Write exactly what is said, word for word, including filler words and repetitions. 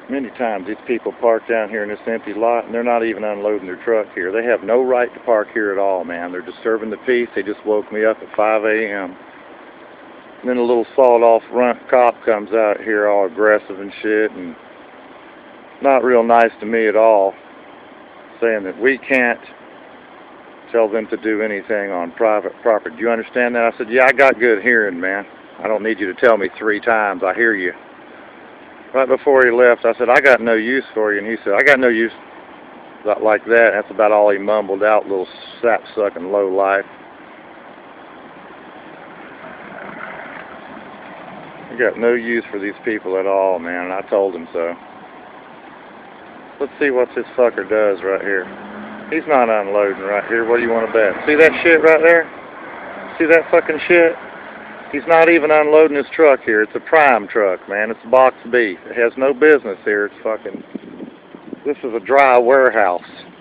Many times these people park down here in this empty lot and they're not even unloading their truck here. They have no right to park here at all, man. They're disturbing the peace. They just woke me up at five A M And then a little sawed-off runt cop comes out here all aggressive and shit and not real nice to me at all, saying that we can't tell them to do anything on private property. Do you understand that? I said, yeah, I got good hearing, man. I don't need you to tell me three times. I hear you. Right before he left, I said, I got no use for you. And he said, I got no use like that. That's about all he mumbled out, little sap-sucking low life. I got no use for these people at all, man, and I told him so. Let's see what this fucker does right here. He's not unloading right here. What do you want to bet? See that shit right there? See that fucking shit? He's not even unloading his truck here. It's a prime truck, man. It's box beef. It has no business here. It's fucking... This is a dry warehouse.